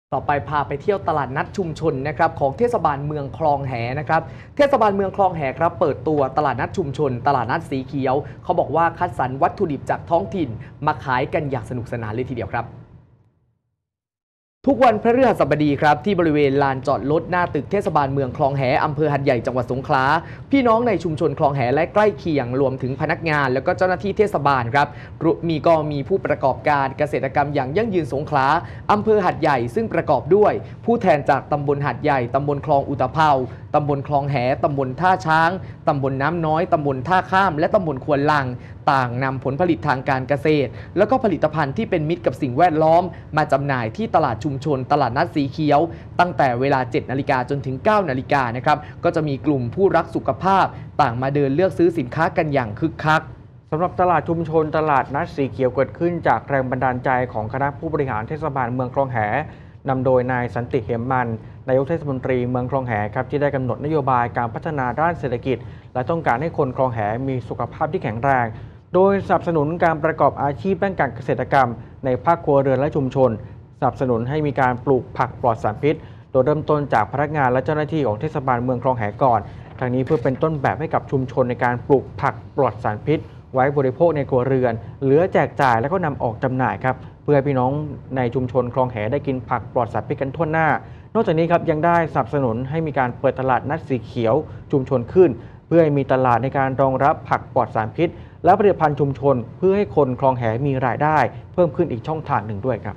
ต่อไปพาไปเที่ยวตลาดนัดชุมชนนะครับของเทศบาลเมืองคลองแหนะครับเทศบาลเมืองคลองแหครับเปิดตัวตลาดนัดชุมชนตลาดนัดสีเขียวเขาบอกว่าคัดสรรวัตถุดิบจากท้องถิ่นมาขายกันอย่างสนุกสนานเลยทีเดียวครับทุกวันพฤหัสบดีครับที่บริเวณลานจอดรถหน้าตึกเทศบาลเมืองคลองแหอำเภอหัดใหญ่จังหวัดสงขลาพี่น้องในชุมชนคลองแหและใกล้เคียงรวมถึงพนักงานและก็เจ้าหน้าที่เทศบาลครับมีผู้ประกอบการเกษตรกรรมอย่างยั่งยืนสงขลาอำเภอหัดใหญ่ซึ่งประกอบด้วยผู้แทนจากตำบลหัดใหญ่ตำบลคลองอุตภเปาตำบลคลองแหตำบลท่าช้างตำบลน้ำน้อยตำบลท่าข้ามและตำบลควนลังต่างนำผลผลิตทางการเกษตรแล้วก็ผลิตภัณฑ์ที่เป็นมิตรกับสิ่งแวดล้อมมาจำหน่ายที่ตลาดชุมชนตลาดนัดสีเขียวตั้งแต่เวลา 7 นาฬิกาจนถึง 9 นาฬิกานะครับก็จะมีกลุ่มผู้รักสุขภาพต่างมาเดินเลือกซื้อสินค้ากันอย่างคึกคักสำหรับตลาดชุมชนตลาดนัดสีเขียวเกิดขึ้นจากแรงบันดาลใจของคณะผู้บริหารเทศบาลเมืองคลองแหนำโดยนายสันติเหมมันนายกเทศมนตรีเมืองคลองแหครับที่ได้กำหนดนโยบายการพัฒนาด้านเศรษฐกิจและต้องการให้คนคลองแหมีสุขภาพที่แข็งแรงโดยสนับสนุนการประกอบอาชีพด้านการเกษตรกรรมในภาคครัวเรือนและชุมชนสนับสนุนให้มีการปลูกผักปลอดสารพิษโดยเริ่มต้นจากพนักงานและเจ้าหน้าที่ของเทศบาลเมืองคลองแหก่อนทางนี้เพื่อเป็นต้นแบบให้กับชุมชนในการปลูกผักปลอดสารพิษไว้บริโภคในครัวเรือนเหลือแจกจ่ายแล้วก็นำออกจำหน่ายครับเพื่อให้พี่น้องในชุมชนคลองแหได้กินผักปลอดสารพิษกันทั่วหน้านอกจากนี้ครับยังได้สนับสนุนให้มีการเปิดตลาดนัดสีเขียวชุมชนขึ้นเพื่อให้มีตลาดในการรองรับผักปลอดสารพิษและผลิตภัณฑ์ชุมชนเพื่อให้คนคลองแหมีรายได้เพิ่มขึ้นอีกช่องทางหนึ่งด้วยครับ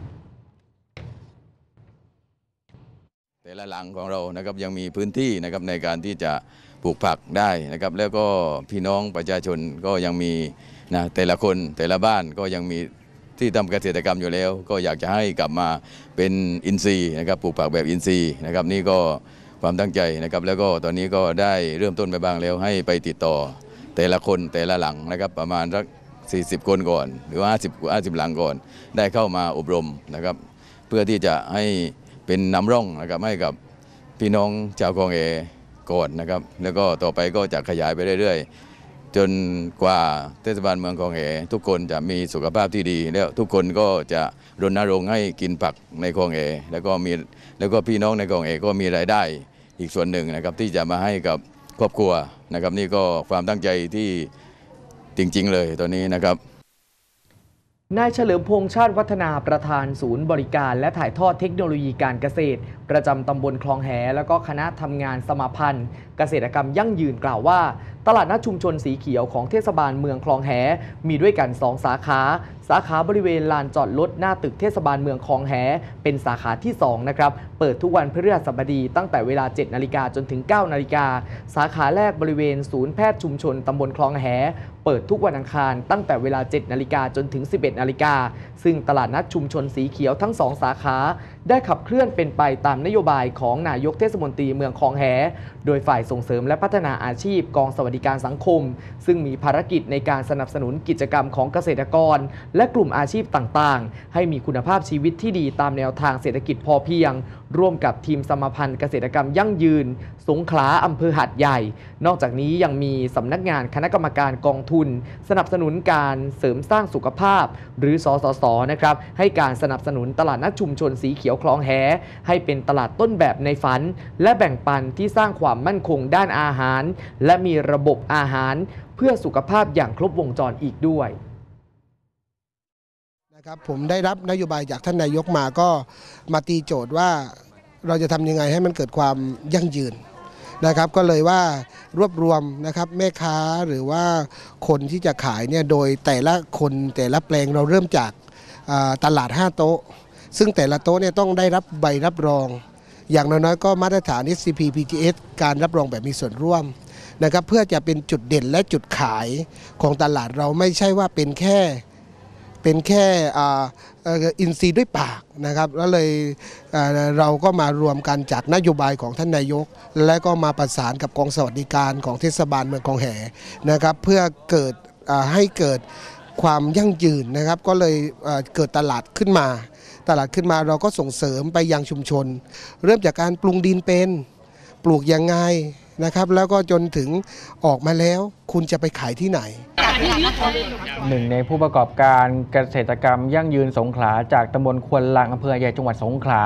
แต่ละหลังของเรานะครับยังมีพื้นที่นะครับในการที่จะปลูกผักได้นะครับแล้วก็พี่น้องประชาชนก็ยังมีนะแต่ละคนแต่ละบ้านก็ยังมีที่ทำเกษตรกรรมอยู่แล้วก็อยากจะให้กลับมาเป็นอินทรีย์นะครับปลูกผักแบบอินทรีย์นะครับนี่ก็ความตั้งใจนะครับแล้วก็ตอนนี้ก็ได้เริ่มต้นไปบ้างแล้วให้ไปติดต่อแต่ละคนแต่ละหลังนะครับประมาณสัก40 คนก่อนหรือว่า50หลังก่อนได้เข้ามาอบรมนะครับเพื่อที่จะให้เป็นนำร่องนะครับให้กับพี่น้องชาวคลองแหก่อนนะครับแล้วก็ต่อไปก็จะขยายไปเรื่อยๆจนกว่าเทศบาลเมืองคลองแหทุกคนจะมีสุขภาพที่ดีแล้วทุกคนก็จะรณรงค์ให้กินผักในคลองแหแล้วก็พี่น้องในคลองแหก็มีรายได้อีกส่วนหนึ่งนะครับที่จะมาให้กับครอบครัวนะครับนี่ก็ความตั้งใจที่จริงๆเลยตอนนี้นะครับนายเฉลิมพงษ์ชาติวัฒนาประธานศูนย์บริการและถ่ายทอดเทคโนโลยีการเกษตรประจำตำบลคลองแหแล้วก็คณะทำงานสมาพันธ์เกษตรกรรมยั่งยืนกล่าวว่าตลาดนัดชุมชนสีเขียวของเทศบาลเมืองคลองแหมีด้วยกัน2 สาขาบริเวณลานจอดรถหน้าตึกเทศบาลเมืองคลองแหเป็นสาขาที่2นะครับเปิดทุกวันพฤหัสบดีตั้งแต่เวลา 7 นาฬิกาจนถึง 9 นาฬิกาสาขาแรกบริเวณศูนย์แพทย์ชุมชนตำบลคลองแหเปิดทุกวันอังคารตั้งแต่เวลา 7 นาฬิกาจนถึง 11 นาฬิกาซึ่งตลาดนัดชุมชนสีเขียวทั้ง2 สาขาได้ขับเคลื่อนเป็นไปตามนโยบายของนายกเทศมนตรีเมืองคลองแหโดยฝ่ายส่งเสริมและพัฒนาอาชีพกองสวัสดิการสังคมซึ่งมีภารกิจในการสนับสนุนกิจกรรมของเกษตรกรและกลุ่มอาชีพต่างๆให้มีคุณภาพชีวิตที่ดีตามแนวทางเศรษฐกิจพอเพียงร่วมกับทีมสมาพันธ์เกษตรกรรมยั่งยืนสงขลาอำเภอหัดใหญ่นอกจากนี้ยังมีสำนักงานคณะกรรมการกองทุนสนับสนุนการเสริมสร้างสุขภาพหรือสสสนะครับให้การสนับสนุนตลาดนัดชุมชนสีเขียวคลองแหให้เป็นตลาดต้นแบบในฝันและแบ่งปันที่สร้างความมั่นคงด้านอาหารและมีระบบอาหารเพื่อสุขภาพอย่างครบวงจรอีกด้วยนะครับผมได้รับนโยบายจากท่านนายกมาก็มาตีโจทย์ว่าเราจะทำยังไงให้มันเกิดความยั่งยืนนะครับก็เลยว่ารวบรวมนะครับแม่ค้าหรือว่าคนที่จะขายเนี่ยโดยแต่ละคนแต่ละแปลงเราเริ่มจากตลาด5 โต๊ะซึ่งแต่ละโต๊ะเนี่ยต้องได้รับใบรับรองอย่างน้อยๆก็มาตรฐาน SCP PGS การรับรองแบบมีส่วนร่วมนะครับเพื่อจะเป็นจุดเด่นและจุดขายของตลาดเราไม่ใช่ว่าเป็นแค่อินทรีย์ด้วยปากนะครับแล้วเลยเราก็มารวมกันจากนโยบายของท่านนายกและก็มาประสานกับกองสวัสดิการของเทศบาลเมืองคลองแหนะครับเพื่อให้เกิดความยั่งยืนนะครับก็เลยเกิดตลาดขึ้นมาเราก็ส่งเสริมไปยังชุมชนเริ่มจากการปรุงดินเป็นปลูกยังไงนะครับแล้วก็จนถึงออกมาแล้วคุณจะไปขายที่ไหนหนึ่งในผู้ประกอบการเกษตรกรรมยั่งยืนสงขลาจากตำบลควนลังอำเภอใหญ่จังหวัดสงขลา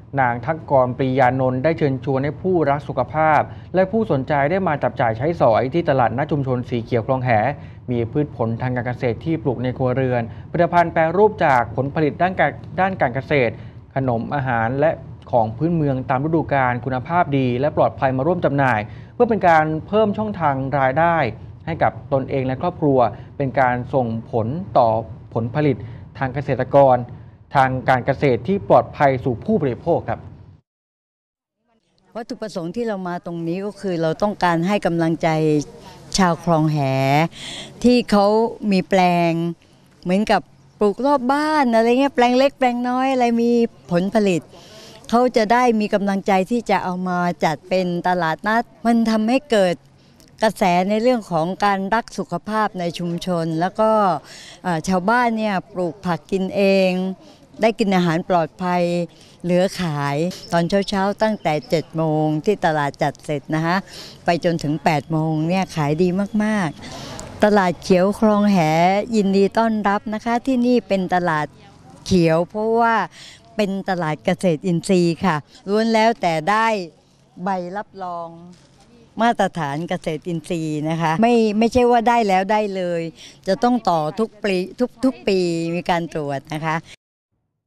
นางทักกรปรียานนท์ได้เชิญชวนให้ผู้รักสุขภาพ และผู้สนใจได้มาจับจ่ายใช้สอยที่ตลาดนัดชุมชนสีเขียวคลองแหมีพืชผลทางการเกษตรที่ปลูกในครัวเรือนผลิตภัณฑ์แปรรูปจากผลผลิตด้านการเกษตร ขนมอาหารและของพื้นเมืองตามฤดูกาลคุณภาพดีและปลอดภัยมาร่วมจำหน่าย เพื่อเป็นการเพิ่มช่องทางรายได้ให้กับตนเองและครอบครัวเป็นการส่งผลต่อผลผลิตทางเกษตรกร ทางการเกษตรที่ปลอดภัยสู่ผู้บริโภคครับวัตถุประสงค์ที่เรามาตรงนี้ก็คือเราต้องการให้กำลังใจชาวคลองแหที่เขามีแปลงเหมือนกับปลูกรอบบ้านอะไรเงี้ยแปลงเล็กแปลงน้อยอะไรมีผลผลิตเขาจะได้มีกำลังใจที่จะเอามาจัดเป็นตลาดนัดมันทำให้เกิดกระแสในเรื่องของการรักสุขภาพในชุมชนแล้วก็ชาวบ้านเนี่ยปลูกผักกินเองได้กินอาหารปลอดภัยเหลือขายตอนเช้าๆตั้งแต่7 โมงที่ตลาดจัดเสร็จนะคะไปจนถึง8 โมงเนี่ยขายดีมากๆตลาดเขียวคลองแหยินดีต้อนรับนะคะที่นี่เป็นตลาดเขียวเพราะว่าเป็นตลาดเกษตรอินทรีย์ค่ะล้วนแล้วแต่ได้ใบรับรองมาตรฐานเกษตรอินทรีย์นะคะไม่ใช่ว่าได้แล้วได้เลยจะต้องต่อทุกปีมีการตรวจนะคะ